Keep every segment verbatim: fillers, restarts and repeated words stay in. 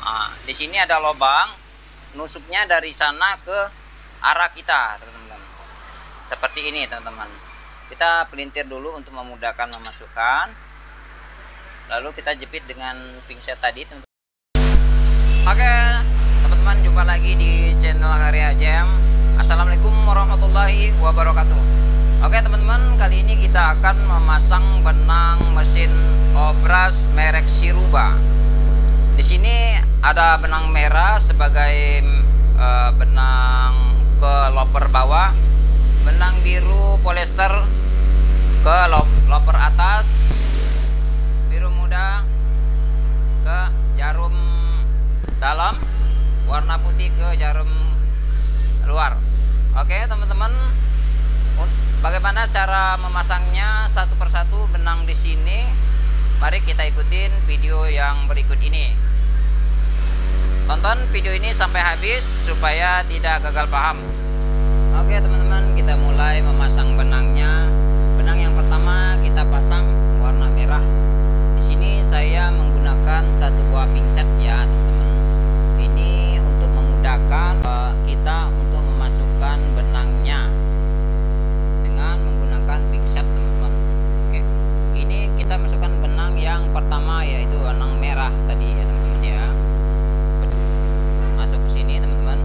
Nah, di sini ada lubang, nusuknya dari sana ke arah kita, teman-teman. Seperti ini, teman-teman. Kita pelintir dulu untuk memudahkan memasukkan. Lalu kita jepit dengan pinset tadi, teman-teman. Oke, teman-teman, jumpa lagi di channel Karya Jam. Assalamualaikum warahmatullahi wabarakatuh. Oke, teman-teman, kali ini kita akan memasang benang mesin obras merek Shiruba. Di sini ada benang merah sebagai uh, benang ke loper bawah, benang biru polyester ke loper atas, biru muda ke jarum dalam, warna putih ke jarum luar. Oke, teman-teman, bagaimana cara memasangnya satu persatu benang di sini? Mari kita ikutin video yang berikut ini. Tonton video ini sampai habis supaya tidak gagal paham. Oke, teman-teman, kita mulai memasang benangnya. Benang yang pertama kita pasang warna merah. Di sini saya menggunakan satu buah pingset ya, teman-teman. Ini untuk memudahkan uh, kita untuk memasukkan benangnya dengan menggunakan pingset, teman-teman. Oke, ini kita masukkan benang yang pertama, yaitu benang merah tadi ya, teman-teman ya. Seperti masuk ke sini, teman-teman.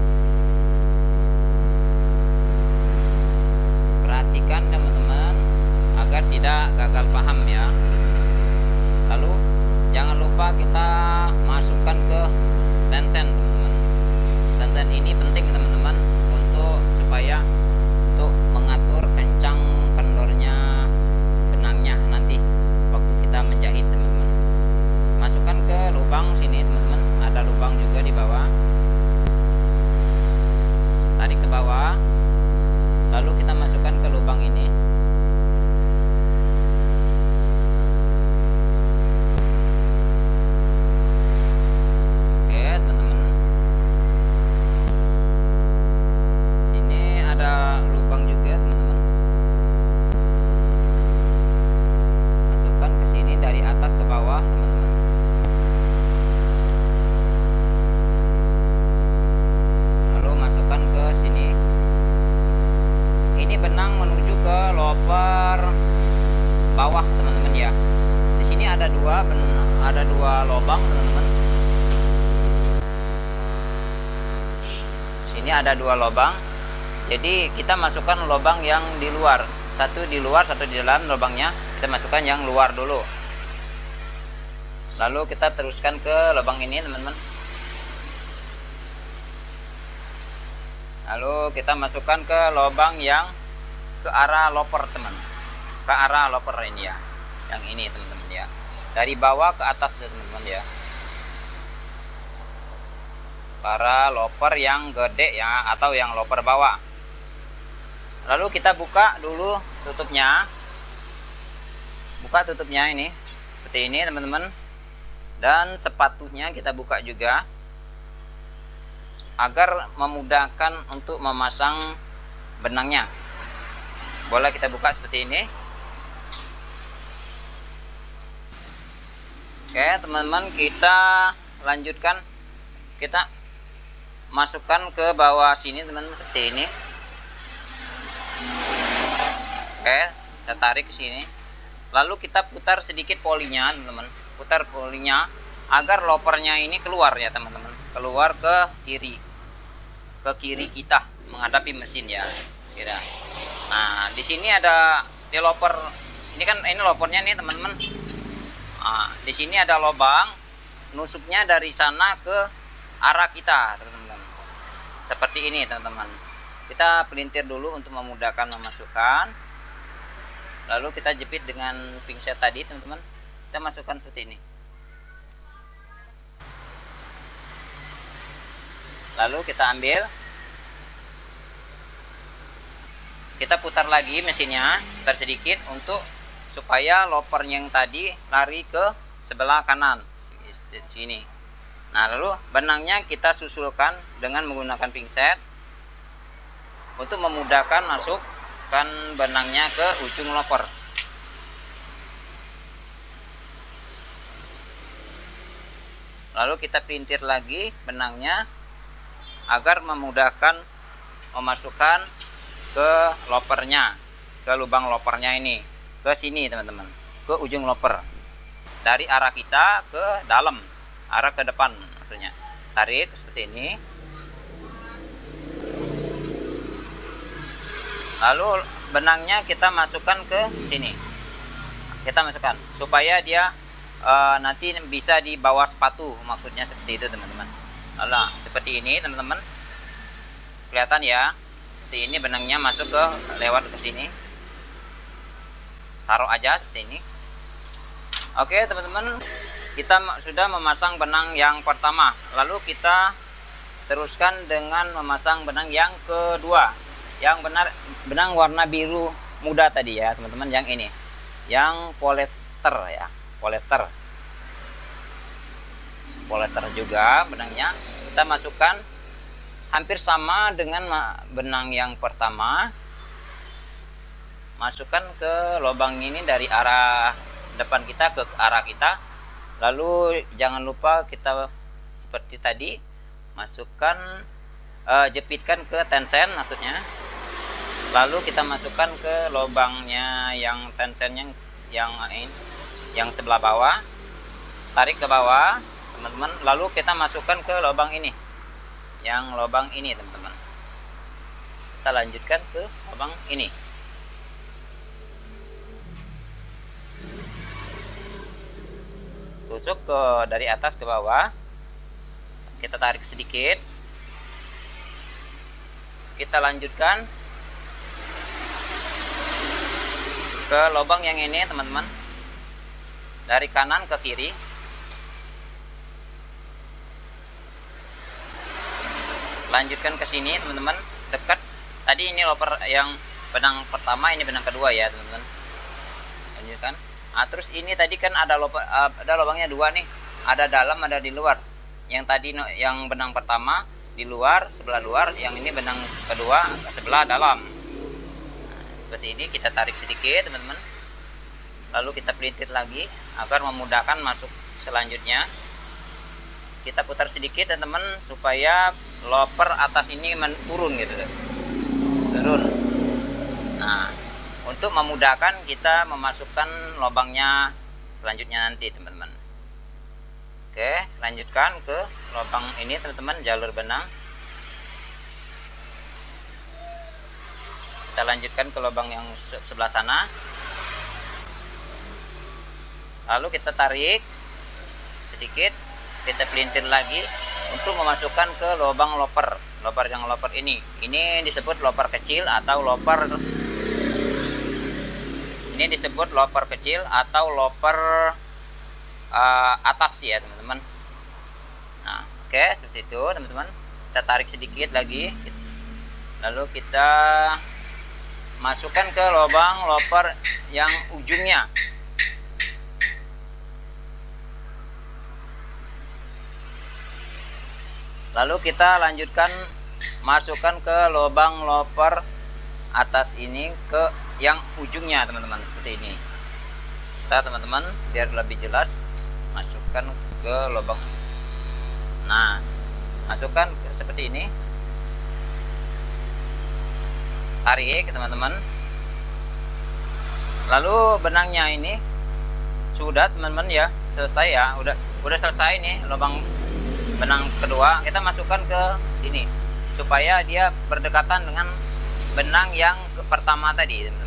Perhatikan, teman-teman, agar tidak gagal paham ya. Lalu jangan lupa kita masukkan ke tensen, teman-teman. Tensen ini penting, teman-teman, untuk supaya untuk mengatur kencang kendornya benangnya nanti waktu kita menjahit, teman-teman. Masukkan ke lubang sini, teman-teman. Ada lubang juga di bawah. Tarik ke bawah. Lalu kita masukkan ke lubang ini. Oke, teman-teman. Sini ada lubang juga, teman-teman. Masukkan ke sini dari atas ke bawah, teman-teman. Lalu masukkan ke sini. Ini benang menuju ke loper bawah, teman-teman ya. Di sini ada dua benang, ada dua lubang, teman-teman. Sini ada dua lubang. Jadi kita masukkan lubang yang di luar. Satu di luar, satu di dalam lubangnya. Kita masukkan yang luar dulu. Lalu kita teruskan ke lubang ini, teman-teman. Lalu kita masukkan ke lubang yang ke arah loper, teman. Ke arah loper ini ya. Yang ini, teman-teman ya. Dari bawah ke atas, teman-teman ya. Para loper yang gede ya, atau yang loper bawah. Lalu kita buka dulu tutupnya. Buka tutupnya ini. Seperti ini, teman-teman. Dan sepatunya kita buka juga, agar memudahkan untuk memasang benangnya. Boleh kita buka seperti ini. Oke, teman-teman, kita lanjutkan. Kita masukkan ke bawah sini, teman-teman, seperti ini. Oke, saya tarik ke sini. Lalu kita putar sedikit polinya, teman-teman. Putar polinya agar lopernya ini keluar ya, teman-teman. Keluar ke kiri, ke kiri kita menghadapi mesin ya, kira. Nah, di sini ada di loper. Ini kan ini lopernya nih, teman-teman. Nah, di sini ada lubang, nusuknya dari sana ke arah kita, teman-teman. Seperti ini, teman-teman. Kita pelintir dulu untuk memudahkan memasukkan. Lalu kita jepit dengan pinset tadi, teman-teman. Kita masukkan seperti ini. Lalu kita ambil, kita putar lagi mesinnya, putar sedikit untuk supaya lopernya yang tadi lari ke sebelah kanan sini. Nah, lalu benangnya kita susulkan dengan menggunakan pingset untuk memudahkan masukkan benangnya ke ujung loper. lalu kita pelintir lagi benangnya agar memudahkan memasukkan ke lopernya, ke lubang lopernya ini, ke sini teman-teman, ke ujung loper, dari arah kita ke dalam, arah ke depan maksudnya. Tarik seperti ini, lalu benangnya kita masukkan ke sini, kita masukkan supaya dia uh, nanti bisa di bawah sepatu, maksudnya seperti itu teman-teman. Nah, seperti ini teman-teman, kelihatan ya, seperti ini benangnya masuk ke lewat ke sini, taruh aja seperti ini. Oke teman-teman, kita sudah memasang benang yang pertama, lalu kita teruskan dengan memasang benang yang kedua, yang benar benang warna biru muda tadi ya teman-teman, yang ini, yang polyester ya, polyester polyester juga benangnya kita masukkan hampir sama dengan benang yang pertama, masukkan ke lubang ini dari arah depan kita ke arah kita, lalu jangan lupa kita seperti tadi masukkan uh, jepitkan ke tensen maksudnya, lalu kita masukkan ke lubangnya yang tensennya yang ini, yang sebelah bawah, tarik ke bawah teman-teman, lalu kita masukkan ke lubang ini, yang lubang ini teman-teman, kita lanjutkan ke lubang ini. Tusuk ke dari atas ke bawah, kita tarik sedikit, kita lanjutkan ke lubang yang ini teman-teman, dari kanan ke kiri, lanjutkan ke sini teman-teman, dekat. Tadi ini loper yang benang pertama, ini benang kedua ya teman-teman, lanjutkan. Nah, terus ini tadi kan ada loper, ada lubangnya dua nih, ada dalam ada di luar. Yang tadi yang benang pertama di luar, sebelah luar, yang ini benang kedua sebelah dalam. Nah, seperti ini kita tarik sedikit teman-teman, lalu kita pelintir lagi agar memudahkan masuk selanjutnya. Kita putar sedikit teman-teman supaya loper atas ini turun gitu, turun. Nah, untuk memudahkan kita memasukkan lubangnya selanjutnya nanti teman-teman. Oke, lanjutkan ke lubang ini teman-teman, jalur benang. Kita lanjutkan ke lubang yang sebelah sana, lalu kita tarik sedikit, kita pelintir lagi untuk memasukkan ke lubang loper, loper yang loper ini. Ini disebut loper kecil atau loper ini disebut loper kecil atau loper uh, atas ya teman-teman. Nah, oke, seperti itu teman-teman. Kita tarik sedikit lagi, lalu kita masukkan ke lubang loper yang ujungnya. Lalu kita lanjutkan masukkan ke lubang loper atas ini ke yang ujungnya teman-teman, seperti ini. Kita teman-teman biar lebih jelas masukkan ke lubang. Nah, masukkan seperti ini, tarik teman-teman. Lalu benangnya ini sudah teman-teman ya, selesai ya, udah udah selesai nih lubang benang kedua. Kita masukkan ke sini supaya dia berdekatan dengan benang yang pertama tadi teman-teman.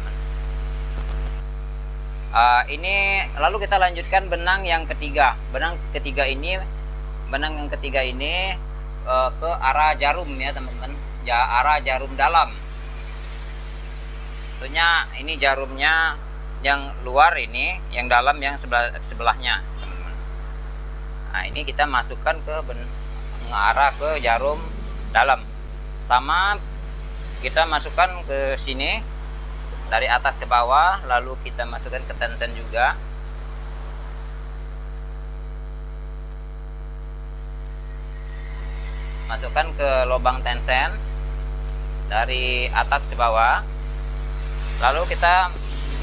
Uh, ini lalu kita lanjutkan benang yang ketiga. Benang ketiga ini, benang yang ketiga ini uh, ke arah jarum ya teman-teman, ya, arah jarum dalam. Maksudnya ini jarumnya yang luar, ini yang dalam yang sebelah sebelahnya teman-teman. Nah, ini kita masukkan ke ben, mengarah ke jarum dalam. Sama kita masukkan ke sini dari atas ke bawah, lalu kita masukkan ke tension juga. Masukkan ke lubang tension dari atas ke bawah. Lalu kita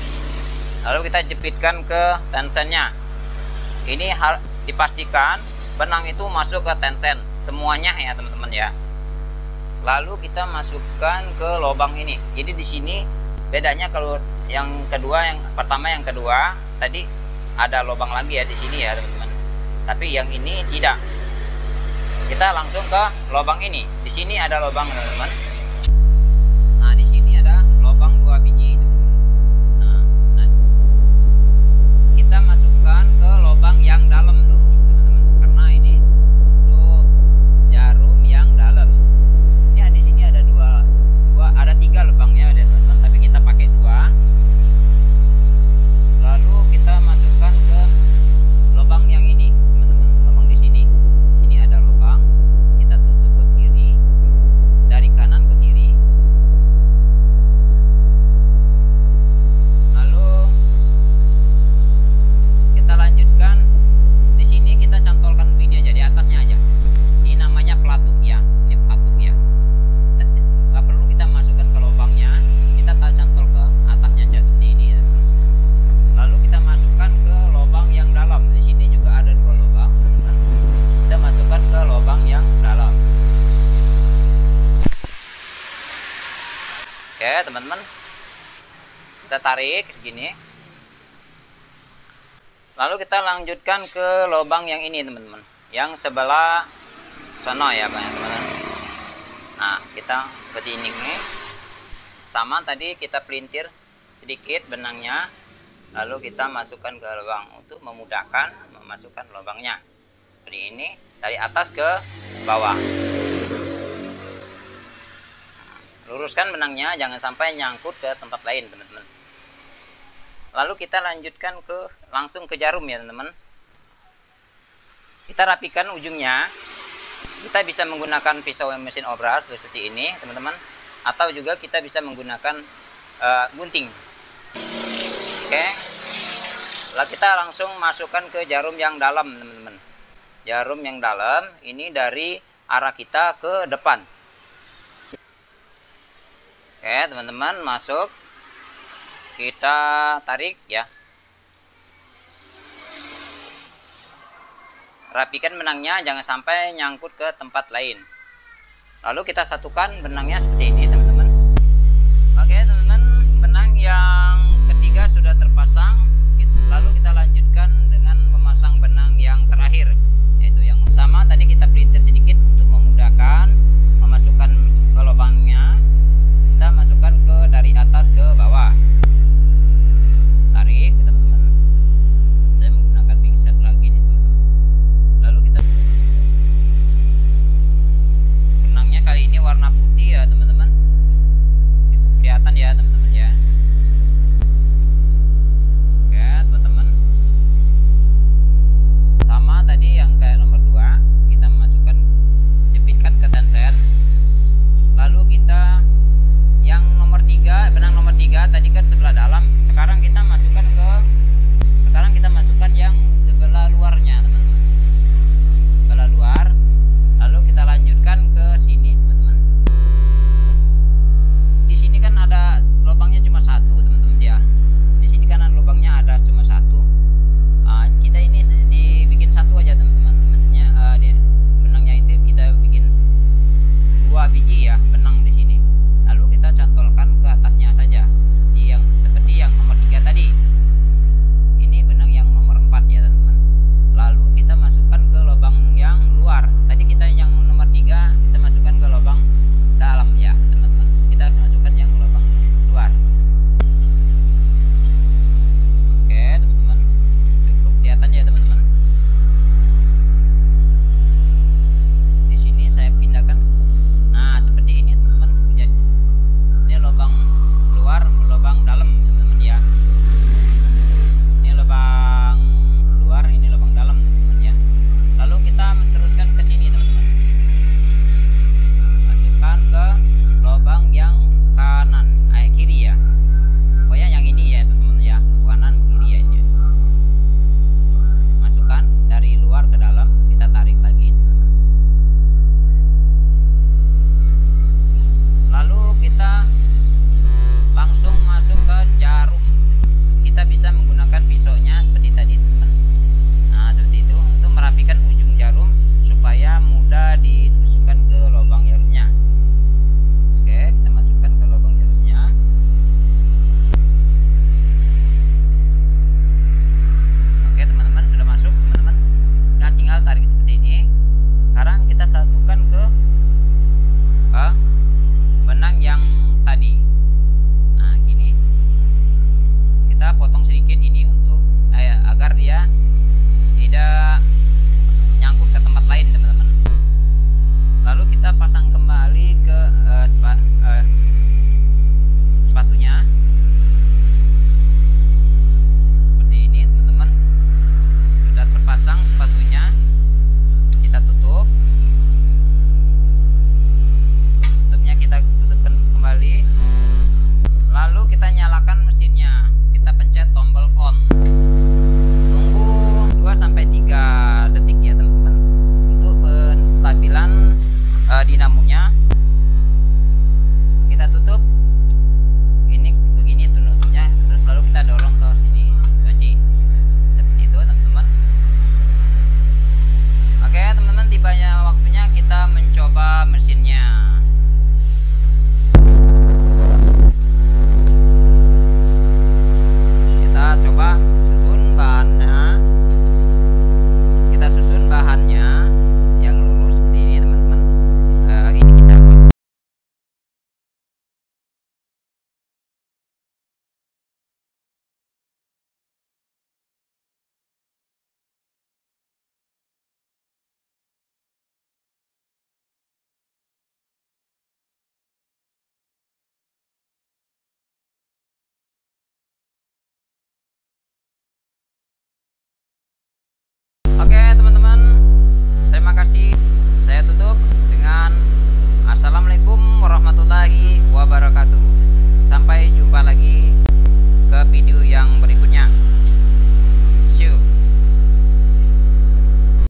lalu kita jepitkan ke tensionnya. Ini harus dipastikan benang itu masuk ke tension semuanya ya teman-teman ya. Lalu kita masukkan ke lubang ini. Jadi di sini bedanya kalau yang kedua, yang pertama yang kedua tadi ada lubang lagi ya di sini ya teman-teman. Tapi yang ini tidak. Kita langsung ke lubang ini. Di sini ada lubang teman-teman. Nah di sini ada lubang dua biji. Nah, nah kita masukkan ke lubang yang dalam dulu. Tiga lubangnya ada teman-teman, tapi kita pakai dua. Lalu kita masukkan ke lubang yang ini teman-teman, lubang di sini. Sini ada lubang, kita tusuk ke kiri, dari kanan ke kiri. Lalu kita lanjutkan. Di sini kita cantolkan begini aja, di atasnya aja. Ini namanya pelatuk ya, ini pelatuk ya. Gak perlu kita masukkan ke lubangnya, kita cantol ke atasnya aja seperti ini ya. Lalu kita masukkan ke lubang yang dalam. Di sini juga ada dua lubang. Kita masukkan ke lubang yang dalam. Oke teman-teman, kita tarik segini. Lalu kita lanjutkan ke lubang yang ini teman-teman, yang sebelah sana ya teman-teman. Nah kita seperti ini nih. Sama tadi kita pelintir sedikit benangnya, lalu kita masukkan ke lubang untuk memudahkan memasukkan lubangnya seperti ini dari atas ke bawah. Luruskan benangnya, jangan sampai nyangkut ke tempat lain teman-teman. Lalu kita lanjutkan ke langsung ke jarum ya teman-teman. Kita rapikan ujungnya. Kita bisa menggunakan pisau mesin obras seperti ini teman-teman, atau juga kita bisa menggunakan uh, gunting. Oke, lalu kita langsung masukkan ke jarum yang dalam teman-teman. Jarum yang dalam ini dari arah kita ke depan. Oke teman-teman, masuk, kita tarik ya. Rapikan benangnya, jangan sampai nyangkut ke tempat lain. Lalu kita satukan benangnya seperti ini teman-teman. Oke teman-teman, benang yang